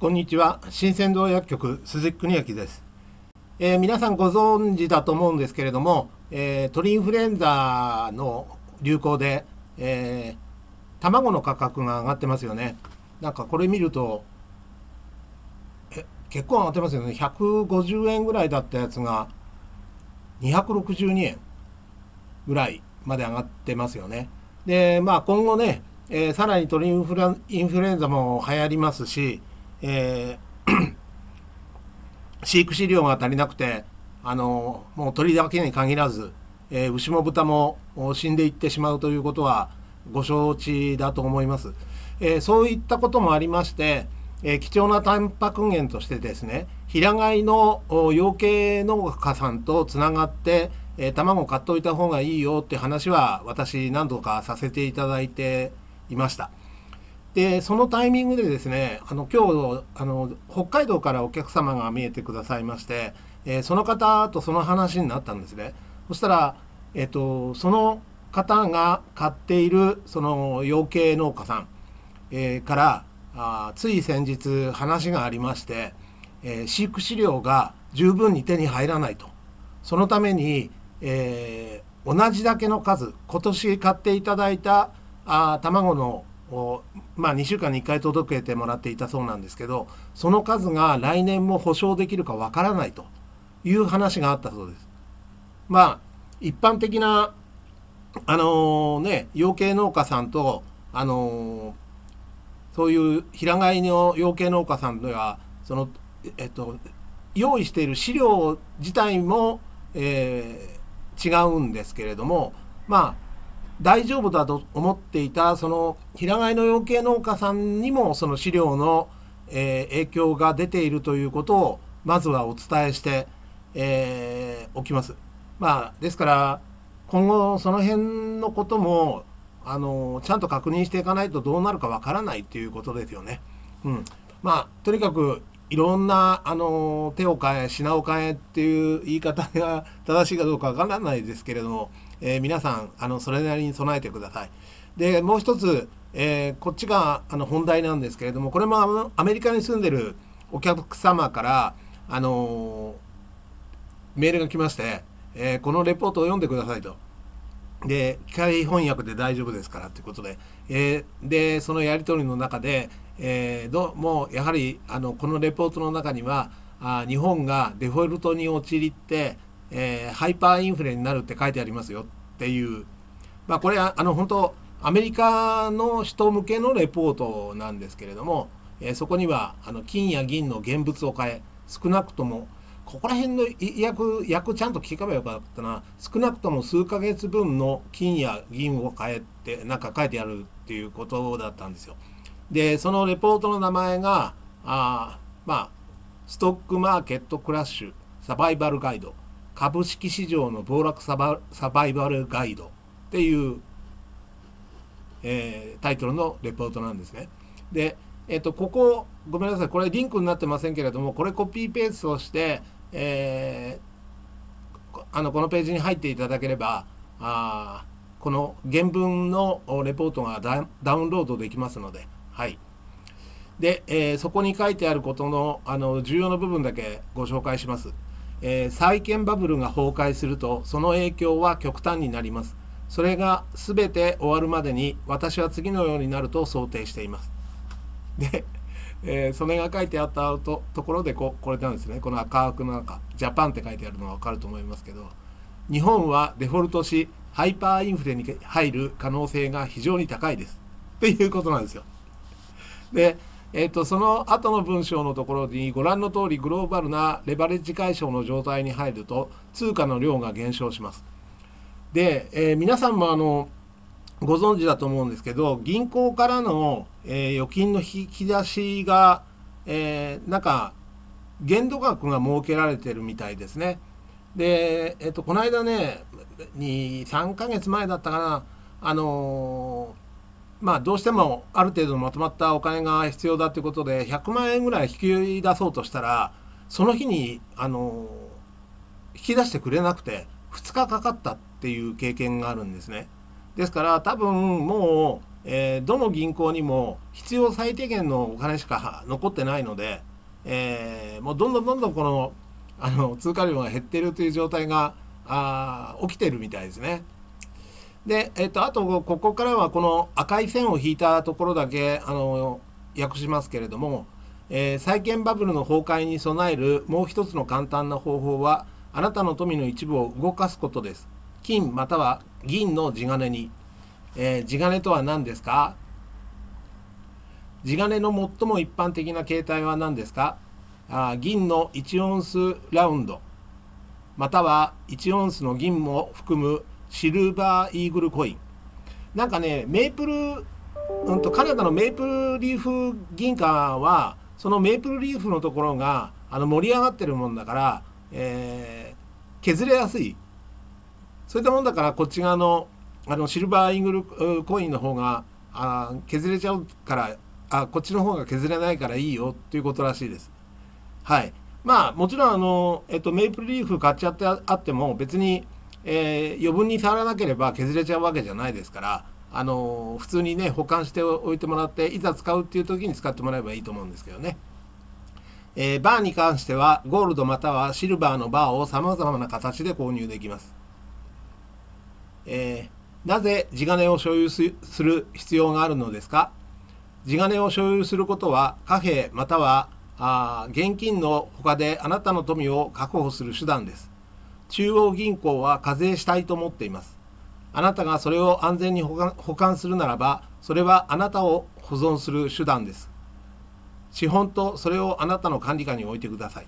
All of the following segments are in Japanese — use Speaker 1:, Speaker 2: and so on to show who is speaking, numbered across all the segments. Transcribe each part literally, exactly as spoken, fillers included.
Speaker 1: こんにちは。新鮮堂薬局鈴木邦明です、えー、皆さんご存知だと思うんですけれども、えー、鳥インフルエンザの流行で、えー、卵の価格が上がってますよね。なんかこれ見るとえ結構上がってますよね。ひゃくごじゅうえんぐらいだったやつがにひゃくろくじゅうにえんぐらいまで上がってますよね。で、まあ今後ね、えー、さらに鳥インフル、インフルエンザも流行りますし、えー、飼育飼料が足りなくて、あのもう鳥だけに限らず、えー、牛も豚も死んでいってしまうということはご承知だと思います。えー、そういったこともありまして、えー、貴重なタンパク源としてですね、平飼いの養鶏農家さんとつながって、えー、卵を買っておいた方がいいよって話は私何度かさせていただいていました。でそのタイミングでですね、あの今日あの北海道からお客様が見えてくださいまして、えー、その方とその話になったんですね。そしたら、えーと、その方が買っているその養鶏農家さん、えー、からあつい先日話がありまして、えー、飼育飼料が十分に手に入らないと。そのために、えー、同じだけの数、今年買っていただいたあ卵のまあ、にしゅうかんにいっかい届けてもらっていたそうなんですけど、その数が来年も保証できるかわからないという話があったそうです。まあ一般的なあのー、ね養鶏農家さんと、あのー、そういう平飼いの養鶏農家さんではその、えっと、用意している飼料自体も、えー、違うんですけれども、まあ大丈夫だと思っていたその平飼いの養鶏農家さんにもその飼料の、えー、影響が出ているということをまずはお伝えして、えー、おきます。まあですから今後その辺のこともあのちゃんと確認していかないとどうなるかわからないということですよね。うん、まあとにかくいろんなあの手を変え品を変えっていう言い方が正しいかどうかわからないですけれども、えー、皆さんあのそれなりに備えてください。でもう一つ、えー、こっちがあの本題なんですけれども、これもアメリカに住んでるお客様からあのメールが来まして、えー、このレポートを読んでくださいと。で機械翻訳で大丈夫ですからということで、えー、でそのやり取りの中で、えー、どうもやはりあのこのレポートの中にはあ日本がデフォルトに陥って、えー、ハイパーインフレになるって書いてありますよっていう、まあ、これはあの本当アメリカの人向けのレポートなんですけれども、えー、そこにはあの金や銀の現物を変え、少なくともここら辺の訳訳ちゃんと聞けばよかったな。少なくとも数ヶ月分の金や銀を変えてなんか書いてあるっていうことだったんですよ。でそのレポートの名前があまあストックマーケットクラッシュサバイバルガイド、株式市場の暴落サバサバイバルガイドっていう、えー、タイトルのレポートなんですね。でえっとここごめんなさい、これリンクになってませんけれども、これコピーペーストをして、えー、あのこのページに入っていただければあこの原文のレポートがダダウンロードできますので、はい。で、えー、そこに書いてあることのあの重要な部分だけご紹介します。えー、債券バブルが崩壊するとその影響は極端になります。それが全て終わるまでに私は次のようになると想定しています。でえー、それが書いてあったとところでここれなんですね。この赤枠の中ジャパンって書いてあるのが分かると思いますけど、日本はデフォルトしハイパーインフレに入る可能性が非常に高いですっていうことなんですよ。で、えー、とその後の文章のところにご覧の通りグローバルなレバレッジ解消の状態に入ると通貨の量が減少します。で、えー、皆さんもあのご存知だと思うんですけど、銀行からの、えー、預金の引き出しが、えー、なんか限度額が設けられてるみたいですね。で、えっと、この間ねにさんかげつまえだったかな、あのー、まあどうしてもある程度まとまったお金が必要だということでひゃくまんえんぐらい引き出そうとしたら、その日に、あのー、引き出してくれなくてふつかかかったっていう経験があるんですね。ですから多分もえーどの銀行にも必要最低限のお金しか残ってないので、えーもうどんどんどんどんこのあの通貨量が減っているという状態があ起きてるみたいですね。で、えっと、あとここからはこの赤い線を引いたところだけあの訳しますけれども、えー債券バブルの崩壊に備えるもう一つの簡単な方法は、あなたの富の一部を動かすことです。金または銀の地金に。えー地金とは何ですか？地金の最も一般的な形態は何ですか？あ銀のいちオンスラウンド、またはいちオンスの銀も含むシルバーイーグルコイン。なんかね、メープル、うんとカナダのメープルリーフ銀貨は、そのメープルリーフのところがあの盛り上がってるもんだから、えー削れやすい。そういったもんだから、こっち側のあのシルバーイーグルコインの方があ削れちゃうから、あこっちの方が削れないからいいよということらしいです。はい。まあもちろんあの、えっと、メープルリーフ買っちゃってあっても別に、えー余分に触らなければ削れちゃうわけじゃないですから、あの普通にね保管しておいてもらって、いざ使うっていう時に使ってもらえばいいと思うんですけどね。えーバーに関してはゴールドまたはシルバーのバーをさまざまな形で購入できます。えーなぜ地金を所有する必要があるのですか？地金を所有することは貨幣またはあ現金の他であなたの富を確保する手段です。中央銀行は課税したいと思っています。あなたがそれを安全に保管保管するならば、それはあなたを保存する手段です。資本とそれをあなたの管理下に置いてください。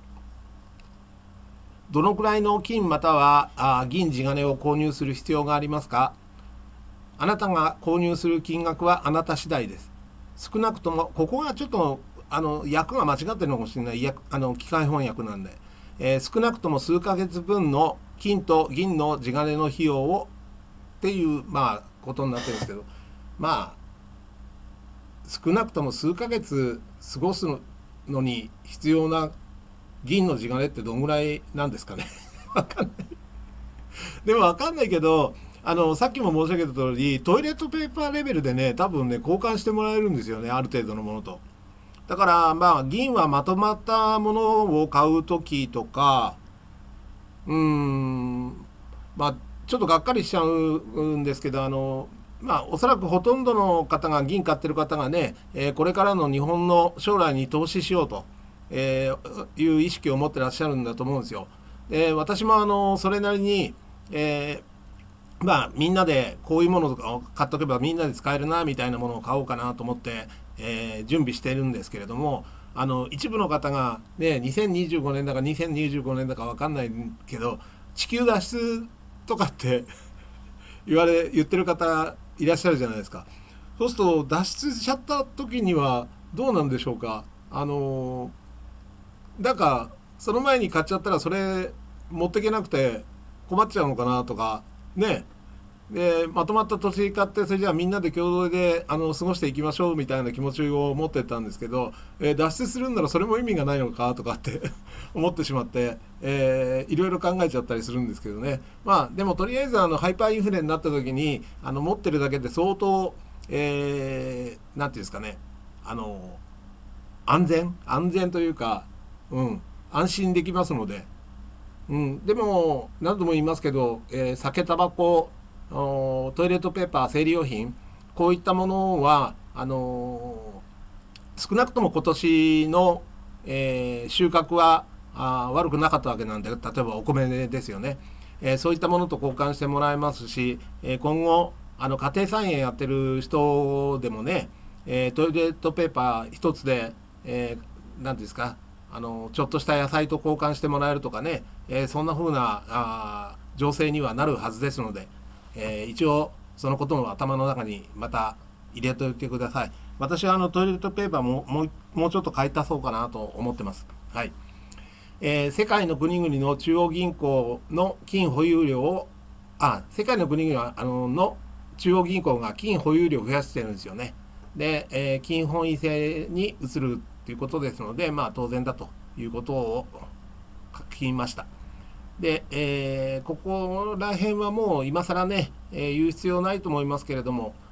Speaker 1: どのくらいの金またはあ銀地金を購入する必要がありますか？あなたが購入する金額はあなた次第です。少なくとも、ここがちょっとあの訳が間違ってるのかもしれない、訳あの機械翻訳なんで、えー少なくとも数ヶ月分の金と銀の地金の費用をっていうまあことになってるんですけど、まあ少なくとも数ヶ月過ごすのに必要な銀の地金ってどんぐらいなんですかね。わかんない。でもわかんないけど、あのさっきも申し上げた通り、トイレットペーパーレベルでね、多分ね交換してもらえるんですよね、ある程度のものと。だからまあ銀はまとまったものを買う時とか、うーんまあちょっとがっかりしちゃうんですけど、あのまあおそらくほとんどの方が銀買ってる方がね、えーこれからの日本の将来に投資しようと、えーいう意識を持ってらっしゃるんだと思うんですよ。で私もあのそれなりに、えーまあみんなでこういうものを買っとけばみんなで使えるなみたいなものを買おうかなと思って、えー準備しているんですけれども、あの一部の方がねにせんにじゅうごねんだかにせんにじゅうごねんだか分かんないけど、地球脱出とかって言われ言ってる方いらっしゃるじゃないですか。そうすると脱出しちゃった時にはどうなんでしょうか。あのなんかその前に買っちゃったらそれ持ってけなくて困っちゃうのかなとかね。でまとまった土地買って、それじゃあみんなで共同であの過ごしていきましょうみたいな気持ちを持ってたんですけど、えー脱出するんならそれも意味がないのかとかって思ってしまって、えーいろいろ考えちゃったりするんですけどね。まあでもとりあえずあのハイパーインフレになった時にあの持ってるだけで相当、えー、なんていうんですかね、あの安全安全というか、うん、安心できますので、うん、でも何度も言いますけど、えー酒タバコ、おトイレットペーパー、生理用品、こういったものはあのー少なくとも今年の、えー収穫はあー悪くなかったわけなんで、例えばお米ですよね、えーそういったものと交換してもらえますし、えー今後あの家庭菜園やってる人でもね、えートイレットペーパー一つで、えー、なんていうんですか、あのちょっとした野菜と交換してもらえるとかね、えーそんな風なあー情勢にはなるはずですので、えー一応そのことも頭の中にまた入れておいてください。私はあのトイレットペーパーももうもうちょっと買い足そうかなと思ってます。はい。えー世界の国々の中央銀行の金保有量をあ世界の国々はあのの中央銀行が金保有量を増やしてるんですよね。で、えー金本位制に移るということですので、まあ当然だということを書きました。で、えーここら辺はもう今更ね、えー言う必要ないと思いますけれども、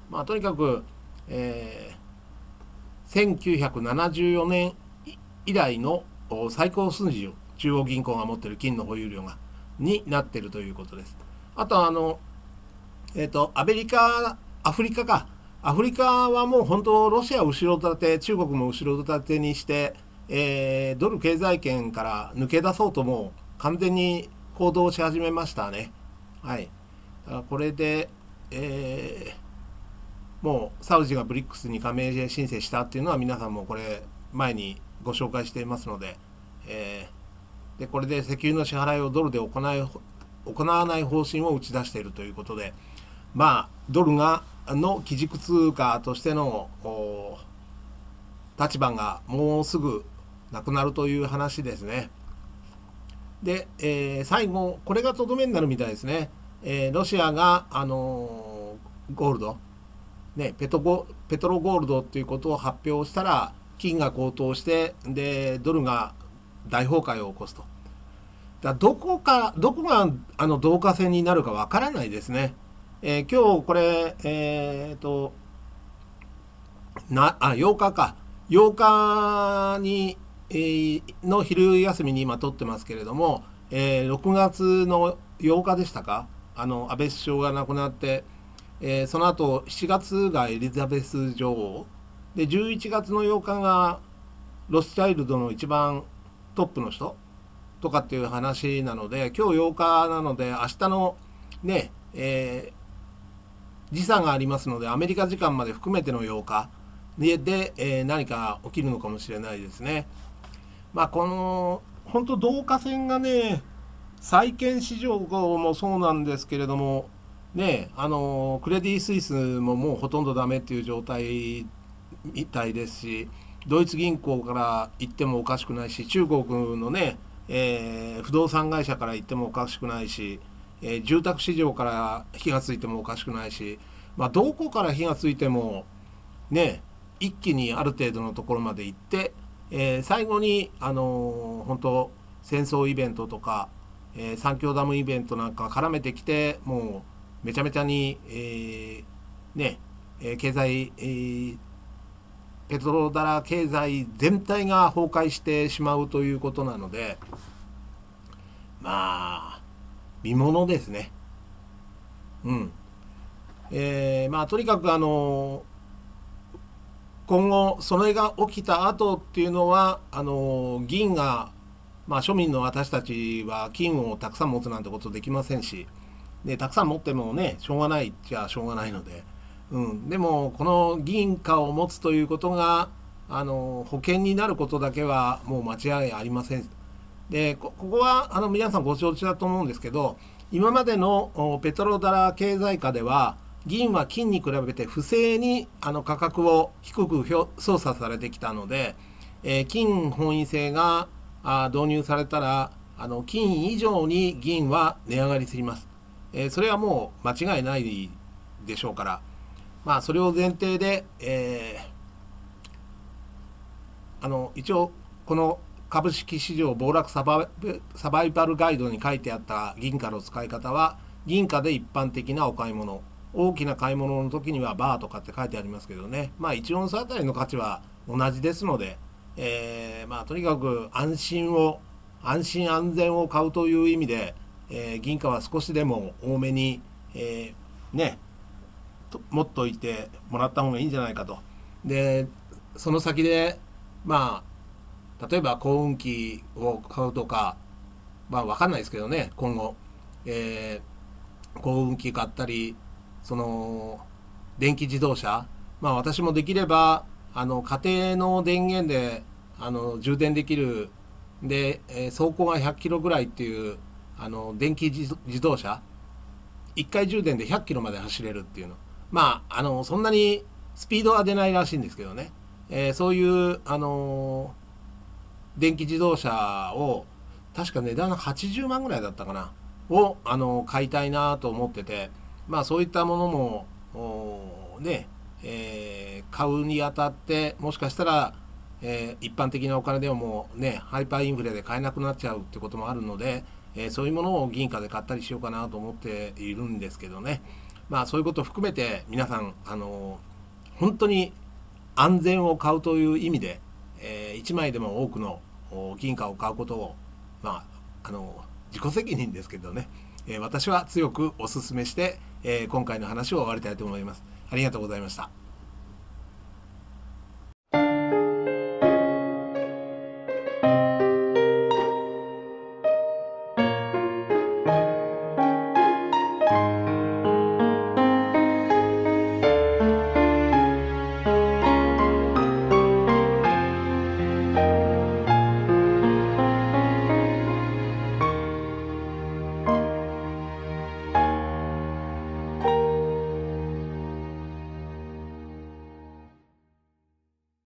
Speaker 1: まあ、とにかく、えー、せんきゅうひゃくななじゅうよねん以来の最高水準、中央銀行が持っている金の保有量がになっているということです。あとはあの、えーと、アメリカ、アフリカか、アフリカはもう本当、ロシアを後ろ盾、中国も後ろ盾にして、えー、ドル経済圏から抜け出そうともう完全に行動し始めましたね。はい、だからこれで、えー、もうサウジがブリックスに加盟申請したっていうのは皆さんもこれ前にご紹介していますので、えー、でこれで石油の支払いをドルで行い行わない方針を打ち出しているということで、まあドルがの基軸通貨としての立場がもうすぐなくなるという話ですね。で、えー、最後これがとどめになるみたいですね。えー、ロシアが、あのー、ゴールド、ね、ペトゴペトロゴールドということを発表したら金が高騰してでドルが大崩壊を起こすと。だどこかどこがあの導火線になるかわからないですね。えー、今日これえっ、ー、となあようかかようかに、えー、の昼休みに今撮ってますけれども、えー、ろくがつのようかでしたか、あの安倍首相が亡くなって、えー、その後しちがつがエリザベス女王でじゅういちがつのようかがロスチャイルドの一番トップの人とかっていう話なので、今日ようかなので明日のね、えー、時差がありますのでアメリカ時間まで含めてのようかで、でえー、何か起きるのかもしれないですね。まあこの本当導火線がね、債券市場もそうなんですけれどもね、あのクレディ・スイスももうほとんどダメっていう状態みたいですし、ドイツ銀行から行ってもおかしくないし、中国のね、えー、不動産会社から行ってもおかしくないし、えー、住宅市場から火がついてもおかしくないし、まあ、どこから火がついてもね、一気にある程度のところまで行って、えー、最後に、あのー、本当戦争イベントとか、えー、三峡ダムイベントなんか絡めてきて、もうめちゃめちゃに、えー、ね、えー、経済、えーペトロダラ経済全体が崩壊してしまうということなので、まあ見ものですね。うん。えー、まあとにかくあの今後それが起きた後っていうのはあの銀が、まあ庶民の私たちは金をたくさん持つなんてことできませんし、でたくさん持ってもねしょうがないっちゃしょうがないので。うん、でもこの銀貨を持つということがあの保険になることだけはもう間違いありません。で こ, ここはあの皆さんご承知だと思うんですけど、今までのペトロダラ経済下では銀は金に比べて不正にあの価格を低く操作されてきたので、えー、金本位制があ導入されたらあの金以上に銀は値上がりします。えー、それはもう間違いないでしょうから。まあそれを前提で、えー、あの一応この株式市場暴落サバサバイバルガイドに書いてあった銀貨の使い方は、銀貨で一般的なお買い物、大きな買い物の時にはバーとかって書いてありますけどね、まあいちオンスあたりの価値は同じですので、えー、まあとにかく安心を安心安全を買うという意味で、えー、銀貨は少しでも多めに、えー、ね持っといてもらった方がいいんじゃないかと。でその先でまあ例えば幸運期を買うとか、まあ分かんないですけどね、今後、えー、幸運期買ったり、その電気自動車、まあ私もできればあの家庭の電源であの充電できるで、えー、走行がひゃっキロぐらいっていうあの電気自動車、いっかい充電でひゃっキロまで走れるっていうの、まあ、あのそんなにスピードは出ないらしいんですけどね、えー、そういう、あのー、電気自動車を確か値段はちじゅうまんぐらいだったかなを、あのー、買いたいなと思ってて、まあそういったものもね、えー、買うにあたってもしかしたら、えー、一般的なお金でももうねハイパーインフレで買えなくなっちゃうってこともあるので、えー、そういうものを銀貨で買ったりしようかなと思っているんですけどね。 まあそういうことを含めて皆さんあの本当に安全を買うという意味で、えー、いちまいでも多くの金貨を買うことを、まあ、あの自己責任ですけどね、えー、私は強くお勧めして、えー、今回の話を終わりたいと思います。ありがとうございました。